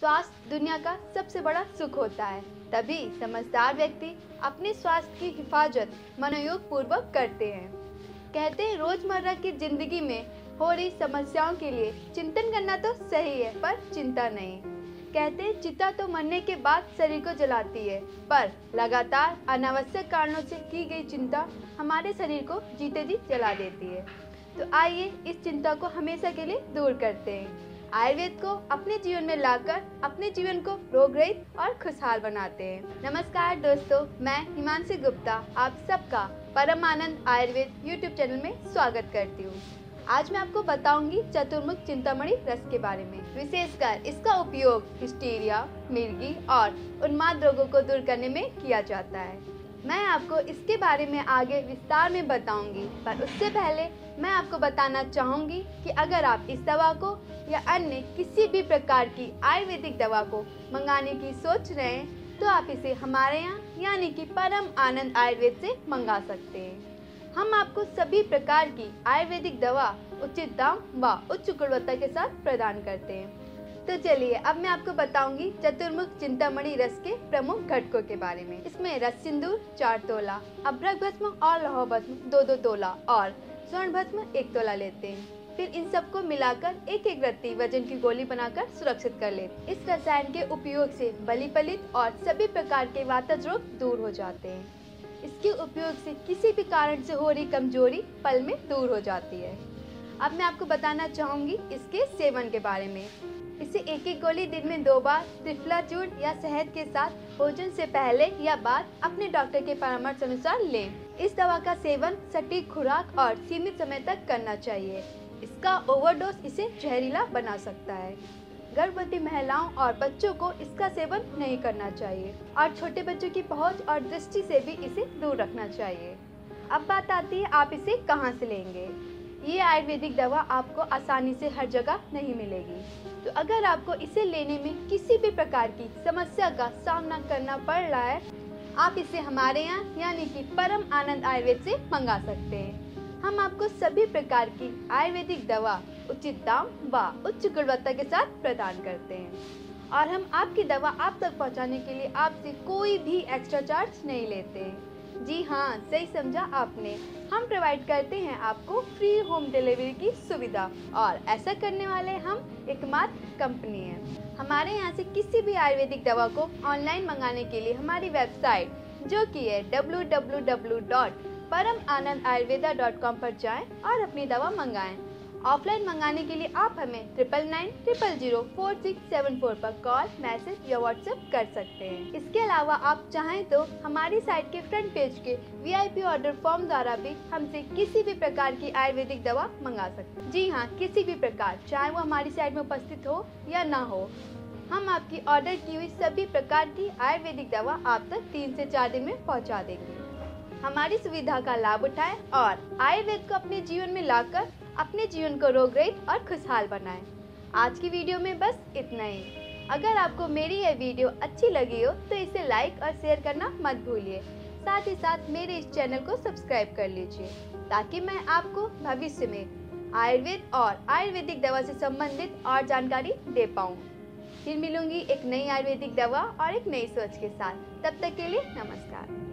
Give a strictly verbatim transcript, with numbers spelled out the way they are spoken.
स्वास्थ्य दुनिया का सबसे बड़ा सुख होता है, तभी समझदार व्यक्ति अपने स्वास्थ्य की हिफाजत मनोयोग पूर्वक करते हैं। कहते हैं रोजमर्रा की जिंदगी में हो रही समस्याओं के लिए चिंतन करना तो सही है, पर चिंता नहीं। कहते हैं चिता तो मरने के बाद शरीर को जलाती है, पर लगातार अनावश्यक कारणों से की गई चिंता हमारे शरीर को जीते जी जला देती है। तो आइए इस चिंता को हमेशा के लिए दूर करते हैं। आयुर्वेद को अपने जीवन में लाकर अपने जीवन को रोग रहित और खुशहाल बनाते हैं। नमस्कार दोस्तों, मैं हिमांशी गुप्ता आप सबका परम आनंद आयुर्वेद यूट्यूब चैनल में स्वागत करती हूँ। आज मैं आपको बताऊंगी चतुर्मुख चिंतामणि रस के बारे में। विशेषकर इसका उपयोग हिस्टीरिया, मिर्गी और उन्माद रोगों को दूर करने में किया जाता है। मैं आपको इसके बारे में आगे विस्तार में बताऊंगी, पर उससे पहले मैं आपको बताना चाहूंगी कि अगर आप इस दवा को या अन्य किसी भी प्रकार की आयुर्वेदिक दवा को मंगाने की सोच रहे हैं तो आप इसे हमारे यहाँ यानी कि परम आनंद आयुर्वेद से मंगा सकते हैं। हम आपको सभी प्रकार की आयुर्वेदिक दवा उचित दाम व उच्च गुणवत्ता के साथ प्रदान करते हैं। तो चलिए अब मैं आपको बताऊंगी चतुर्मुख चिंतामणि रस के प्रमुख घटकों के बारे में। इसमें रस सिंदूर चार तोला, अभ्रक भस्म और लौह भस्म दो दो तोला और स्वर्ण भस्म एक तोला लेते हैं। फिर इन सबको मिलाकर एक एक रत्ती वजन की गोली बनाकर सुरक्षित कर लेते हैं। इस रसायन के उपयोग से बलि पलित और सभी प्रकार के वातज रोग दूर हो जाते हैं। इसके उपयोग से किसी भी कारण से हो रही कमजोरी पल में दूर हो जाती है। अब मैं आपको बताना चाहूंगी इसके सेवन के बारे में। इसे एक एक गोली दिन में दो बार त्रिफला चूर्ण या शहद के साथ भोजन से पहले या बाद अपने डॉक्टर के परामर्श अनुसार लें। इस दवा का सेवन सटीक खुराक और सीमित समय तक करना चाहिए। इसका ओवरडोज इसे जहरीला बना सकता है। गर्भवती महिलाओं और बच्चों को इसका सेवन नहीं करना चाहिए और छोटे बच्चों की पहुंच और दृष्टि से भी इसे दूर रखना चाहिए। अब बात आती है आप इसे कहां से लेंगे। ये आयुर्वेदिक दवा आपको आसानी से हर जगह नहीं मिलेगी, तो अगर आपको इसे लेने में किसी भी प्रकार की समस्या का सामना करना पड़ रहा है, आप इसे हमारे यहाँ यानी कि परम आनंद आयुर्वेद से मंगा सकते हैं। हम आपको सभी प्रकार की आयुर्वेदिक दवा उचित दाम व उच्च गुणवत्ता के साथ प्रदान करते हैं और हम आपकी दवा आप तक पहुँचाने के लिए आपसे कोई भी एक्स्ट्रा चार्ज नहीं लेते हैं। जी हाँ, सही समझा आपने। हम प्रोवाइड करते हैं आपको फ्री होम डिलीवरी की सुविधा और ऐसा करने वाले हम एकमात्र कंपनी हैं। हमारे यहाँ से किसी भी आयुर्वेदिक दवा को ऑनलाइन मंगाने के लिए हमारी वेबसाइट जो कि है डब्ल्यू डब्ल्यू डब्ल्यू डॉट परम आनंद आयुर्वेदा डॉट कॉम पर जाएं और अपनी दवा मंगाएं। ऑफलाइन मंगाने के लिए आप हमें triple nine triple zero four six seven four पर कॉल, मैसेज या व्हाट्सएप कर सकते हैं। इसके अलावा आप चाहें तो हमारी साइट के फ्रंट पेज के वीआईपी ऑर्डर फॉर्म द्वारा भी हमसे किसी भी प्रकार की आयुर्वेदिक दवा मंगा सकते हैं। जी हाँ, किसी भी प्रकार, चाहे वो हमारी साइट में उपस्थित हो या ना हो, हम आपकी ऑर्डर की हुई सभी प्रकार की आयुर्वेदिक दवा आप तक तीन से चार दिन में पहुँचा देंगे। हमारी सुविधा का लाभ उठाएं और आयुर्वेद को अपने जीवन में लाकर अपने जीवन को रोग रहित और खुशहाल बनाएं। आज की वीडियो में बस इतना ही। अगर आपको मेरी यह वीडियो अच्छी लगी हो तो इसे लाइक और शेयर करना मत भूलिए। साथ ही साथ मेरे इस चैनल को सब्सक्राइब कर लीजिए ताकि मैं आपको भविष्य में आयुर्वेद और आयुर्वेदिक दवा से संबंधित और जानकारी दे पाऊँ। फिर मिलूंगी एक नई आयुर्वेदिक दवा और एक नई सोच के साथ। तब तक के लिए नमस्कार।